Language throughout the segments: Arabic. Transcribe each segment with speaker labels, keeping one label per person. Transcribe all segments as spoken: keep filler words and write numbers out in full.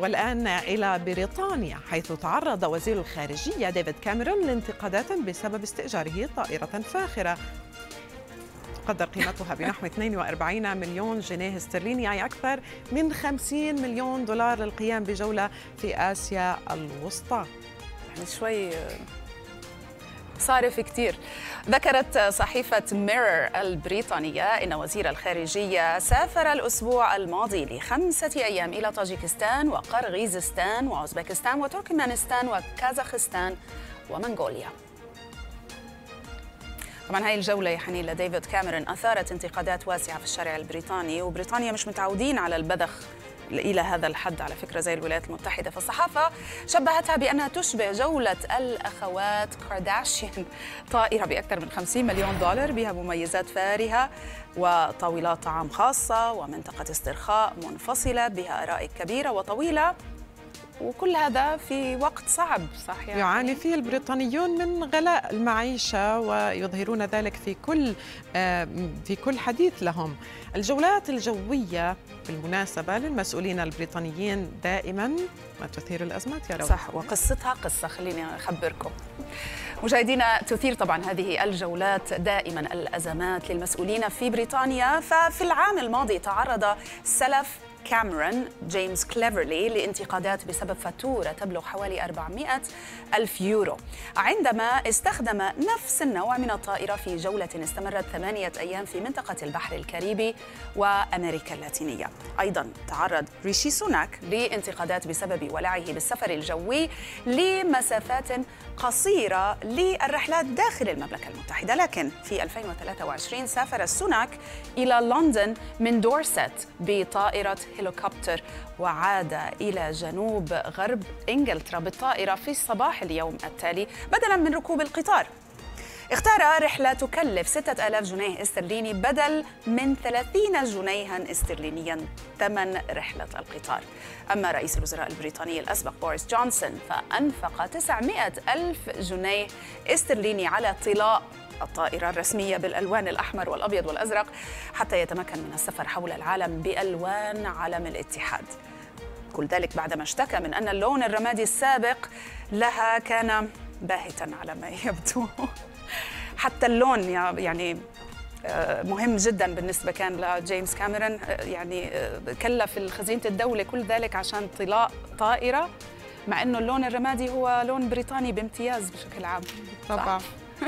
Speaker 1: والآن إلى بريطانيا، حيث تعرض وزير الخارجية ديفيد كاميرون لانتقادات بسبب استئجاره طائرة فاخرة تقدر قيمتها بنحو اثنين وأربعين مليون جنيه استرليني، أي أكثر من خمسين مليون دولار، للقيام بجولة في آسيا الوسطى.
Speaker 2: يعني شوي صارف كتير. ذكرت صحيفة ميرور البريطانية إن وزير الخارجية سافر الأسبوع الماضي لخمسة أيام إلى طاجيكستان وقرغيزستان وأوزبكستان وتركمانستان وكازاخستان ومنغوليا. طبعا هاي الجولة يا حنين لديفيد كاميرون أثارت انتقادات واسعة في الشارع البريطاني، وبريطانيا مش متعودين على البذخ إلى هذا الحد على فكرة زي الولايات المتحدة، فالصحافة شبهتها بأنها تشبه جولة الأخوات كارداشيان، طائرة بأكثر من خمسين مليون دولار بها مميزات فارهة وطاولات طعام خاصة ومنطقة استرخاء منفصلة بها أرائك كبيرة وطويلة، وكل هذا في وقت صعب. صح يعني؟
Speaker 1: يعاني فيه البريطانيون من غلاء المعيشة ويظهرون ذلك في كل في كل حديث لهم. الجولات الجوية بالمناسبة للمسؤولين البريطانيين دائما ما تثير الأزمات يا روى.
Speaker 2: صح، وقصتها قصة، خليني أخبركم مشاهدينا. تثير طبعا هذه الجولات دائما الأزمات للمسؤولين في بريطانيا. ففي العام الماضي تعرض سلف كاميرون جيمس كليفرلي لانتقادات بسبب فاتورة تبلغ حوالي أربعمائة ألف يورو عندما استخدم نفس النوع من الطائرة في جولة استمرت ثمانية أيام في منطقة البحر الكاريبي وأمريكا اللاتينية. أيضا تعرض ريشي سوناك لانتقادات بسبب ولعه بالسفر الجوي لمسافات قصيرة للرحلات داخل المملكة المتحدة، لكن في ألفين وثلاثة وعشرين سافر سوناك إلى لندن من دورست بطائرة هليكوبتر وعاد إلى جنوب غرب إنجلترا بالطائرة في صباح اليوم التالي بدلاً من ركوب القطار. اختار رحلة تكلف ستة آلاف جنيه استرليني بدل من ثلاثين جنيها استرلينيا ثمن رحلة القطار. أما رئيس الوزراء البريطاني الأسبق بوريس جونسون فأنفق تسعمائة ألف جنيه استرليني على طلاء الطائرة الرسمية بالألوان الأحمر والأبيض والأزرق حتى يتمكن من السفر حول العالم بألوان علم الاتحاد. كل ذلك بعدما اشتكى من أن اللون الرمادي السابق لها كان باهتاً على ما يبدو. حتى اللون يعني مهم جدا بالنسبة كان لجيمس كاميرون، يعني كلف خزينة الدولة كل ذلك عشان طلاء طائرة، مع أنه اللون الرمادي هو لون بريطاني بامتياز بشكل عام.
Speaker 1: طبعا.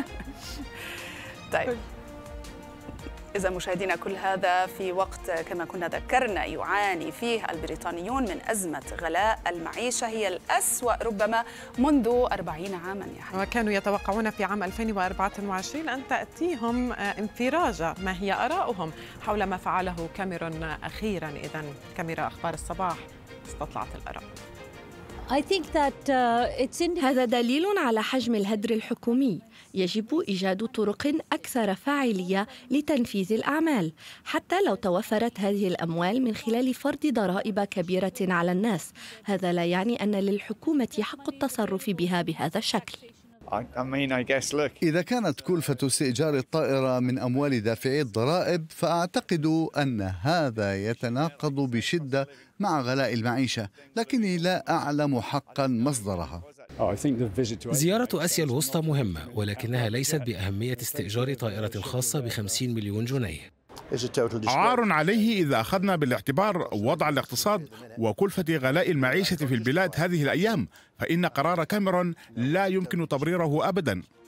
Speaker 2: طيب، إذا مشاهدينا كل هذا في وقت كما كنا ذكرنا يعاني فيه البريطانيون من أزمة غلاء المعيشة هي الأسوأ ربما منذ أربعين عاماً يعني.
Speaker 1: وكانوا يتوقعون في عام ألفين وأربعة وعشرين أن تأتيهم انفراجة. ما هي آراؤهم حول ما فعله كاميرون أخيراً؟ إذن كاميرا أخبار الصباح استطلعت الآراء.
Speaker 3: I think that, uh, it's in...
Speaker 4: هذا دليل على حجم الهدر الحكومي. يجب إيجاد طرق أكثر فاعلية لتنفيذ الأعمال، حتى لو توفرت هذه الأموال من خلال فرض ضرائب كبيرة على الناس. هذا لا يعني أن للحكومة حق التصرف بها بهذا الشكل.
Speaker 5: إذا كانت كلفة استئجار الطائرة من أموال دافعي الضرائب، فأعتقد أن هذا يتناقض بشدة مع غلاء المعيشة، لكني لا أعلم حقا مصدرها.
Speaker 6: زيارة آسيا الوسطى مهمة، ولكنها ليست بأهمية استئجار طائرة خاصة بخمسين مليون جنيه.
Speaker 7: عار عليه إذا أخذنا بالاعتبار وضع الاقتصاد وكلفة غلاء المعيشة في البلاد هذه الأيام، فإن قرار كاميرون لا يمكن تبريره أبدا.